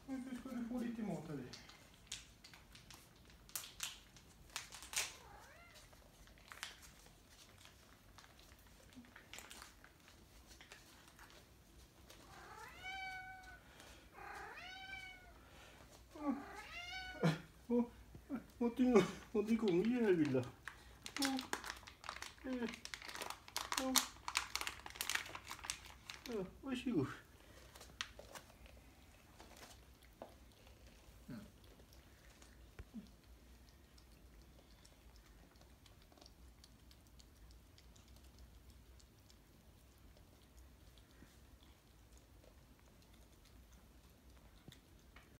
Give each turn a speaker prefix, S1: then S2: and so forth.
S1: Nu ska du få lite mat av dig. Någonting gång i här lilla. Ja, varsågod.